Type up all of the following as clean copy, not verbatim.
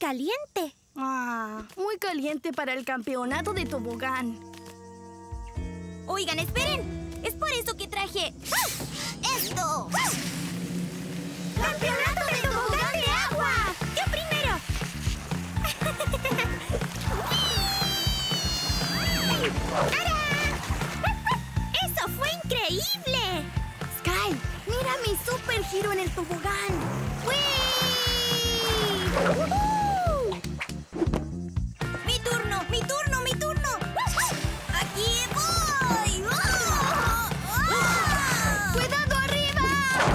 caliente. Muy caliente para el campeonato de tobogán. Oigan, esperen. Es por eso que traje... ¡esto! ¡Campeonato de tobogán de agua! ¡Yo primero! ¡Eso fue increíble! Sky, mira mi super giro en el tobogán. ¡Uy! ¡Mi turno! ¡Mi turno! ¡Mi turno! ¡Aquí voy! ¡Cuidado arriba!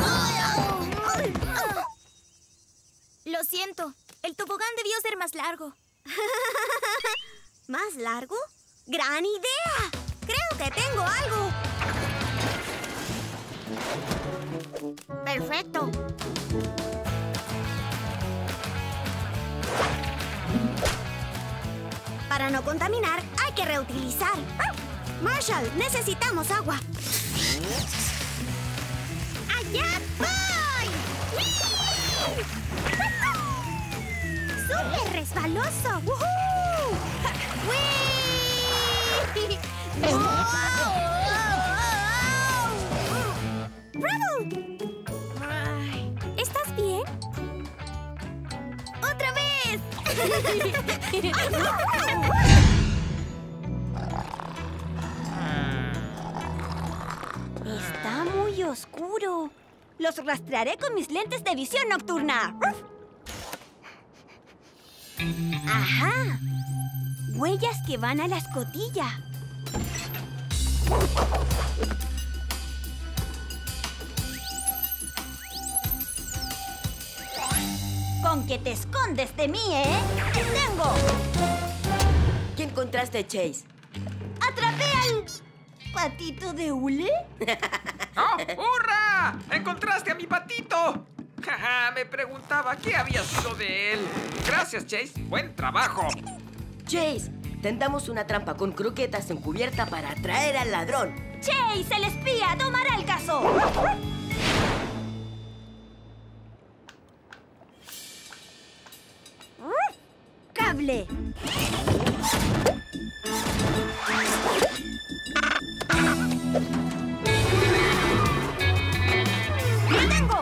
Lo siento. El tobogán debió ser más largo. ¿Más largo? ¡Gran idea! Creo que tengo algo. Perfecto. Para no contaminar, hay que reutilizar. Marshall, necesitamos agua. ¡Allá voy! ¡Wii! ¡Súper resbaloso! ¡Woohoo! ¡Wii! ¡Bravo! ¿Estás bien? ¡Otra vez! Está muy oscuro. Los rastrearé con mis lentes de visión nocturna. ¡Ajá! Huellas que van a la escotilla. Con que te escondes de mí, ¿eh? ¡Te tengo! ¿Qué encontraste, Chase? ¡Atrapé al... patito de hule! ¡Oh, hurra! ¡Encontraste a mi patito! Jaja, me preguntaba qué había sido de él. Gracias, Chase. Buen trabajo. Chase, tendamos una trampa con croquetas encubierta para atraer al ladrón. ¡Chase, el espía, tomará el caso! ¡Cable! ¡Lo tengo!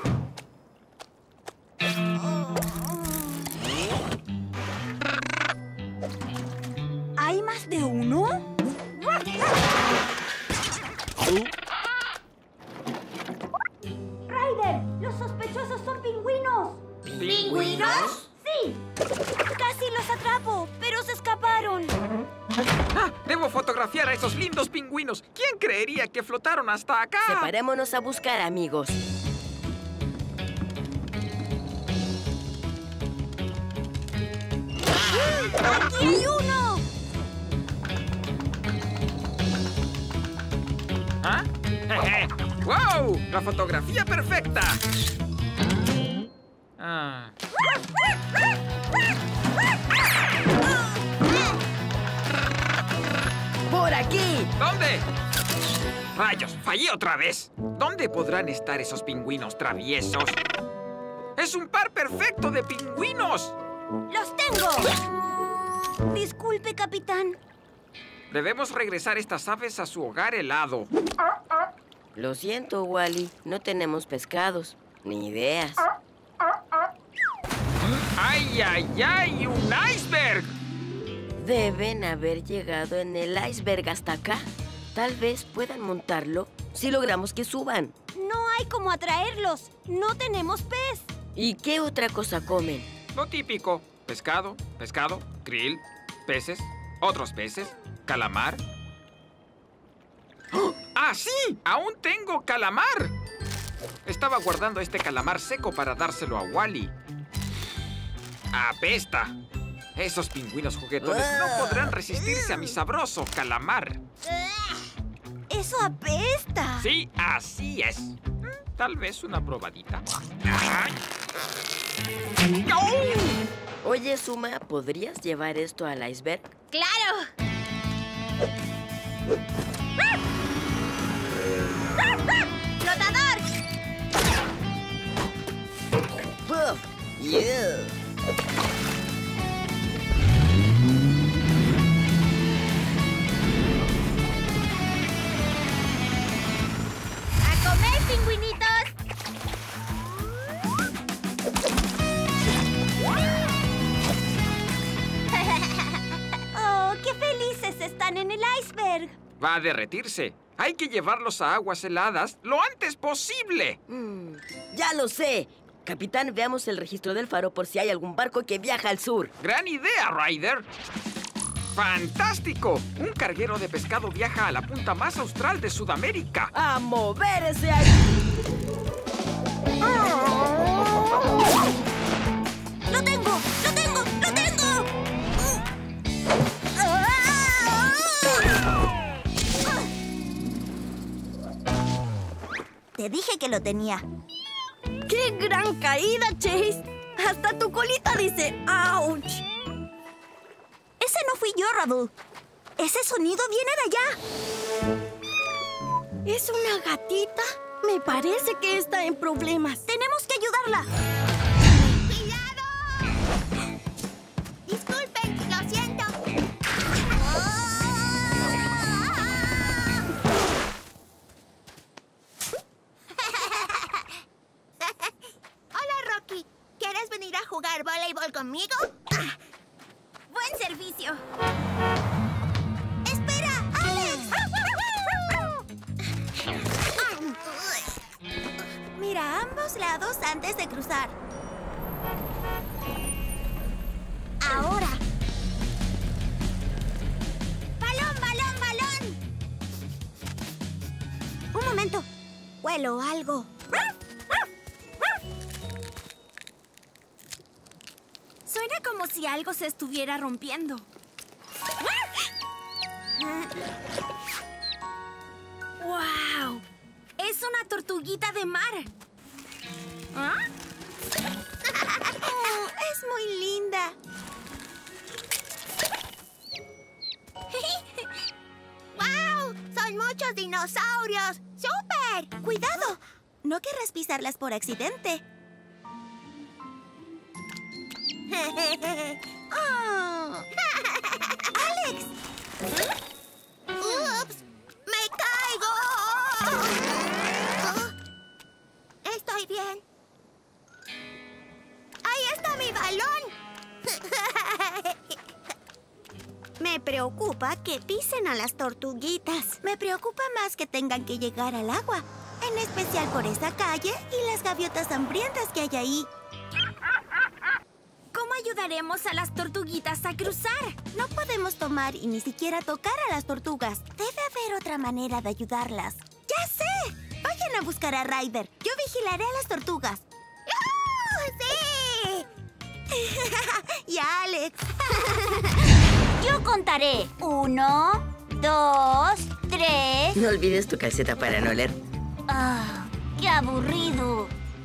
¿Hay más de uno? ¡Ryder! ¡Los sospechosos son pingüinos! ¿Pingüinos? ¡Sí! Casi los atrapo, pero se escaparon. ¡Ah! Debo fotografiar a esos lindos pingüinos. ¿Quién creería que flotaron hasta acá? Separémonos a buscar, amigos. ¡Aquí hay uno! ¿Ah? ¡Wow! ¡La fotografía perfecta! Ah. ¡Por aquí! ¿Dónde? ¡Rayos! ¡Fallé otra vez! ¿Dónde podrán estar esos pingüinos traviesos? ¡Es un par perfecto de pingüinos! ¡Los tengo! Disculpe, capitán. Debemos regresar estas aves a su hogar helado. Lo siento, Wally. No tenemos pescados, ni ideas. ¡Ay, ay, ay! ¡Un iceberg! Deben haber llegado en el iceberg hasta acá. Tal vez puedan montarlo si logramos que suban. No hay como atraerlos. No tenemos pez. ¿Y qué otra cosa comen? Lo típico. Pescado, pescado, krill, peces, otros peces, calamar. ¡Oh! ¡Ah, sí! ¡Aún tengo calamar! Estaba guardando este calamar seco para dárselo a Wally. ¡Apesta! Esos pingüinos juguetones no podrán resistirse a mi sabroso calamar. ¡Eso apesta! Sí, así es. Tal vez una probadita. ¡Ay! ¡No! Oye, Suma, ¿podrías llevar esto al iceberg? ¡Claro! ¡Flotador! ¡Puff! ¡Yeah! iceberg. Va a derretirse. Hay que llevarlos a aguas heladas lo antes posible. Ya lo sé. Capitán, veamos el registro del faro por si hay algún barco que viaja al sur. ¡Gran idea, Ryder! ¡Fantástico! Un carguero de pescado viaja a la punta más austral de Sudamérica. ¡A mover ese aire! ¡Lo tengo! ¡Lo tengo! ¡Lo tengo! Te dije que lo tenía. ¡Qué gran caída, Chase! Hasta tu colita dice ¡ouch! Ese no fui yo, Rubble. Ese sonido viene de allá. ¿Es una gatita? Me parece que está en problemas. Tenemos que ayudarla. ¡Cuidado! Disculpen, lo siento. Hola, Rocky. ¿Quieres venir a jugar voleibol conmigo? Buen servicio. ¡Espera, Alex! Mira a ambos lados antes de cruzar. Ahora. ¡Balón, balón, balón! Un momento. Huelo algo. Suena como si algo se estuviera rompiendo. ¡Wow! ¡Es una tortuguita de mar! ¿Ah? Oh, es muy linda. ¡Wow! ¡Son muchos dinosaurios! ¡Súper! ¡Cuidado! No querrás pisarlas por accidente. Oh. ¡Alex! ¡Ups! ¡Me caigo! Estoy bien. ¡Ahí está mi balón! Me preocupa que pisen a las tortuguitas. Me preocupa más que tengan que llegar al agua. En especial por esa calle y las gaviotas hambrientas que hay ahí. ¿Cómo ayudaremos a las tortuguitas a cruzar? No podemos tomar y ni siquiera tocar a las tortugas. Debe haber otra manera de ayudarlas. ¡Ya sé! Vayan a buscar a Ryder. Yo vigilaré a las tortugas. ¡Sí! Y a Alex. Yo contaré. 1, 2, 3. No olvides tu calceta para no leer. ¡Ah! ¡Qué aburrido!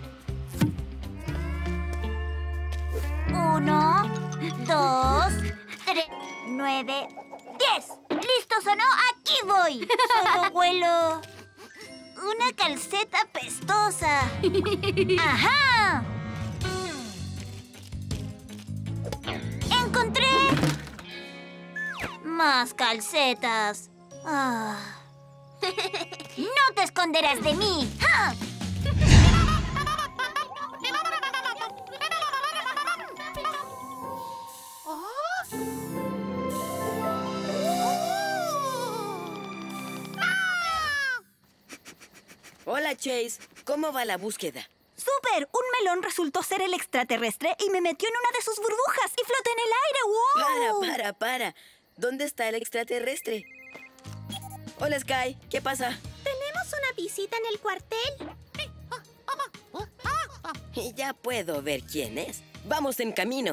1, 2, 3, 9, 10. ¿Listo sonó? ¡Aquí voy! Solo huelo una calceta pestosa. ¡Ajá! ¡Encontré! Más calcetas. Ah. ¡No te esconderás de mí! ¡Ja! Hola, Chase. ¿Cómo va la búsqueda? ¡Súper! Un melón resultó ser el extraterrestre y me metió en una de sus burbujas y floté en el aire. ¡Wow! Para. ¿Dónde está el extraterrestre? Hola, Sky. ¿Qué pasa? Tenemos una visita en el cuartel. Ya puedo ver quién es. Vamos en camino.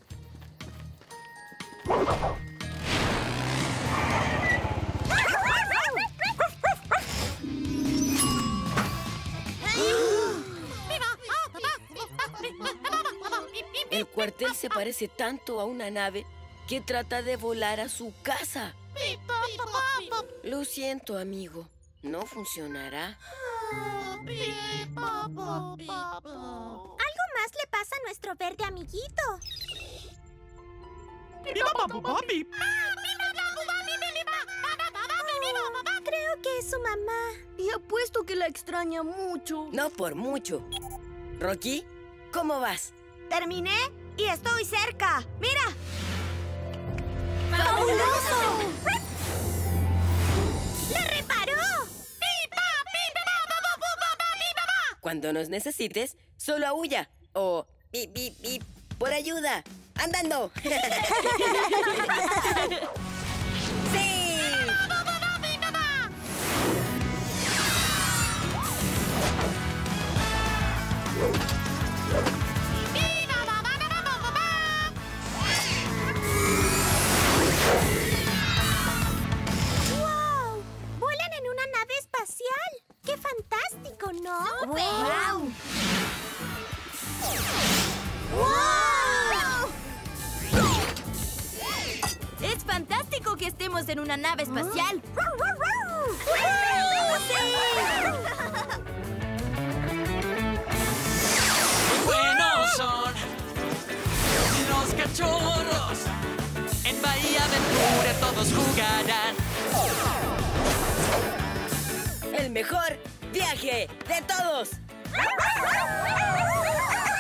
El cuartel se parece tanto a una nave que trata de volar a su casa. Lo siento, amigo. No funcionará. Algo más le pasa a nuestro verde amiguito. Creo que es su mamá. Y apuesto que la extraña mucho. No por mucho. Rocky, ¿cómo vas? Terminé y estoy cerca. ¡Mira! ¡Fabuloso! Cuando nos necesites, solo aúlla. O bip, bip, bip, por ayuda. ¡Andando! ¡Sí! ¡Wow! ¡Vuelan en una nave espacial! ¡Qué fantástico!, ¿no? ¡Wow! ¡Wow! ¡Es fantástico que estemos en una nave espacial! Buenos son los cachorros. En Bahía Aventura todos jugarán. ¡El mejor viaje de todos!